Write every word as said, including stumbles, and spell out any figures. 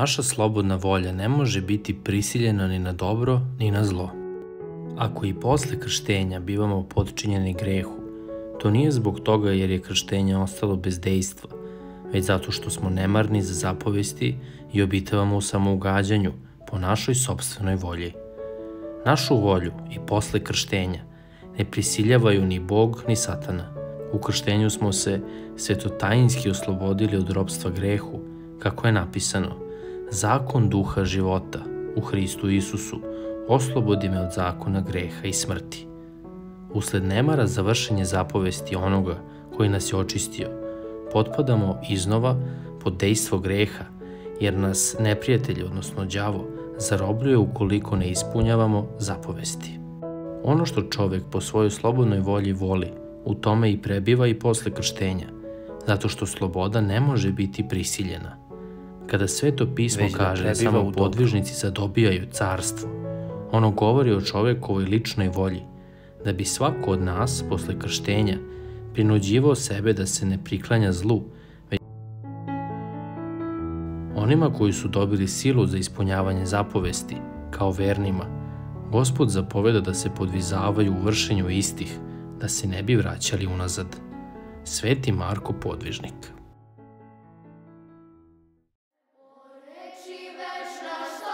Naša slobodna volja ne može biti prisiljena ni na dobro, ni na zlo. Ako i posle krštenja bivamo potčinjeni grehu, to nije zbog toga jer je krštenje ostalo bez dejstva, već zato što smo nemarni za zapovesti i obitavamo u samougađanju po našoj sopstvenoj volji. Našu volju i posle krštenja ne prisiljavaju ni Bog ni Satana. U krštenju smo se svetotajinski oslobodili od ropstva grehu, kako je napisano: zakon duha života u Hristu Isusu oslobodi me od zakona greha i smrti. Usled nemara za vršenje zapovesti onoga koji nas je očistio, potpadamo iznova pod dejstvo greha, jer nas neprijatelj, odnosno đavo, zarobljuje ukoliko ne ispunjavamo zapovesti. Ono što čovek po svojoj slobodnoj volji voli, u tome i prebiva i posle krštenja, zato što sloboda ne može biti prisiljena. Kada Sveto pismo kaže da samo podvižnici zadobijaju carstvo, ono govori o čovekovoj ličnoj volji, da bi svako od nas posle krštenja prinuđivao sebe da se ne priklanja zlu, već onima koji su dobili silu za ispunjavanje zapovesti, kao vernima, Gospod zapoveda da se podvizavaju u vršenju istih, da se ne bi vraćali unazad. Sveti Marko Podvižnik. Reči večna